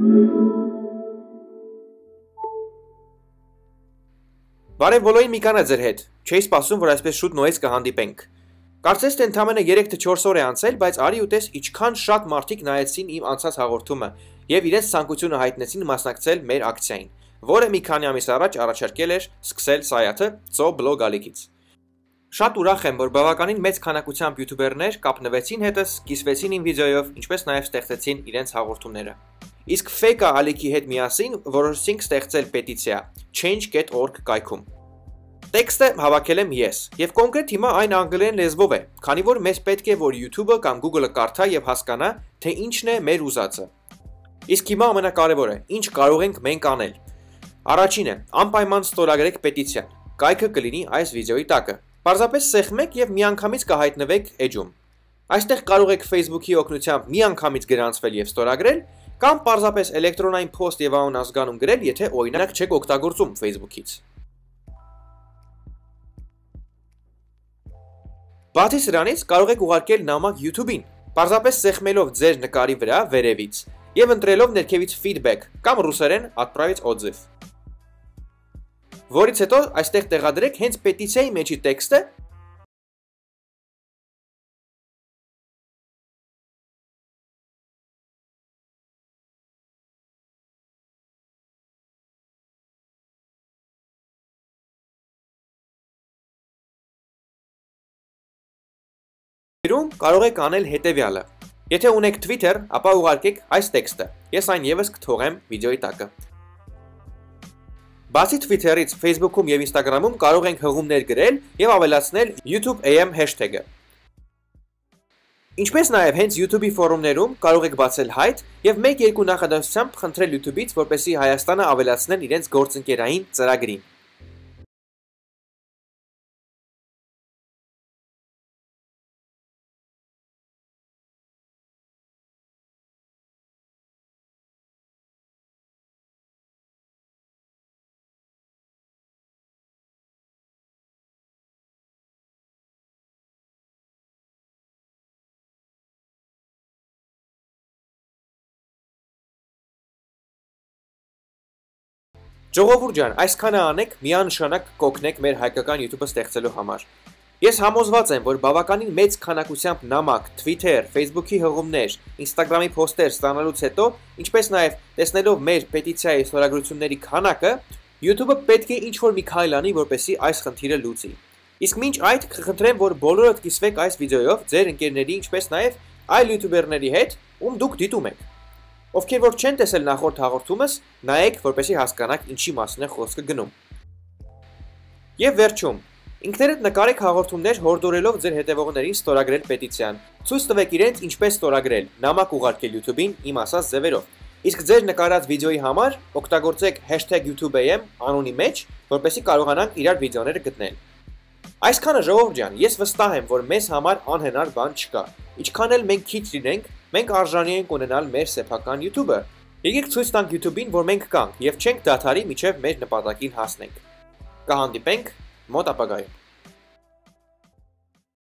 Բարև բոլորին, մի կանա ձեր հետ, չէի սպասում, որ այսպես շուտ նոյից կհանդիպենք։ Կարծես թե ընդամենը 3-4 օր է անցել, բայց արի ու տես ինչքան շատ մարդիկ նայեցին իմ անցած հաղորդումը եւ իրենց ցանկությունը հայտնեցին մասնակցել մեր ակցիային, որը մի քանի ամիս առաջ առաջարկել էր սկսել Սայաթը Ծո բլոգ ալիքից։ Շատ ուրախ եմ, որ բավականին մեծ քանակությամբ յութուբերներ կապնվեցին հետս, կիսվեցին իմ վիդեոյով, ինչպես նաև ստեղծեցին իրենց հաղորդումները։ Իսկ Fake ալիքի հետ միասին որոշեցինք ստեղծել պետիցիա change.org կայքում։ Տեքստը հավաքել եմ ես, եւ կոնկրետ հիմա այն անգլերեն լեզվով է, քանի որ մեզ պետք է, որ YouTube-ը կամ Google-ը կարդա եւ հասկանա, թե ինչն է մեր ուզածը։ Իսկ հիմա ամենակարևորը, ինչ կարող ենք մենք անել։ Առաջինը, անպայման ստորագրեք պետիցիան։ Կայքը կլինի այս վիդեոյի տակը։ Պարզապես սեղմեք եւ միանգամից կհայտնվեք էջում։ Այստեղ կարող եք Facebook-ի օգնությամբ միանգամից գրանցվել եւ ստորագրել, կամ պարզապես էլեկտրոնային post եւ անուն ազգանուն գրել, եթե օրինակ չեք օգտագործում Facebook-ից։ Բացի սրանից կարող եք ուղարկել նամակ YouTube-ին, պարզապես սեղմելով ձեր նկարի վրա վերևից եւ ընտրելով ներքևից feedback կամ ռուսերեն отправить отзыв։ Որից հետո այստեղ տեղադրեք հենց պետիցիայի մեջի տեքստը կարող եք անել հետևյալը։ Եթե ունեք Twitter, ապա ուղարկեք այս տեքստը։ Ես այն եւս կթողեմ վիդեոյի տակը։ Բացի Twitter-ից, Facebook-ում եւ Instagram-ում կարող ենք հղումներ գրել եւ ավելացնել YouTube AM hashtag-ը։ Ինչպես նաեւ հենց YouTube-ի ֆորումներում կարող եք բացել հայտ եւ 1-2 նախադասությամբ խնդրել YouTube-ից, որպեսզի Հայաստանը ավելացնեն իրենց գործընկերային ծրագրին։ Ժողովուրդ ջան, այսքանը անեք, միանշանակ կօգնեք մեր հայկական YouTube-ը ստեղծելու համար։ Ես համոզված եմ, որ բավականին մեծ քանակությամբ նամակ, Twitter, Facebook-ի հղումներ, Instagram-ի post-եր ստանալուց հետո, ինչպես նաև տեսնելով մեր պետիցիայի ստորագրությունների քանակը, YouTube-ը պետք է ինչ-որ մի քայլ անի, որպեսզի այս խնդիրը լուծի։ Իսկ մինչ այդ կխնդրեմ, որ բոլորդ կիսվեք այս վիդեոյով ձեր ընկերների, ինչպես նաև այլ յութուբերների հետ, ում դուք դիտում եք։ Ովքեր որ չեն տեսել նախորդ հաղորդումս, նայեք, որպեսզի հասկանաք ինչի մասին է խոսքը գնում։ Եվ վերջում, ինքներդ նկարեք հաղորդումներ հորդորելով ձեր հետևողներին ստորագրել պետիցիան։ Ցույց տվեք իրենց ինչպես ստորագրել, նամակ ուղարկել YouTube-ին իմ ասած ձևերով։ Իսկ ձեր նկարած վիդեոյի համար օգտագործեք #YouTubeAM անունի մեջ, որպեսզի կարողանանք իրար վիդեոները գտնել։ Այսքանը ժողովուրդ ջան, ես վստահ եմ, որ մեզ համար անհնար բան չկա։ Ինչքան էլ մենք քիչ լինենք, մենք արժանի ենք ունենալ մեր սեփական YouTube-ը։ Եկեք ցույց տանք YouTube-ին, որ մենք կանք եւ չենք դադարի մինչեւ մեր նպատակին հասնենք։ Կհանդիպենք մոտ ապագայում։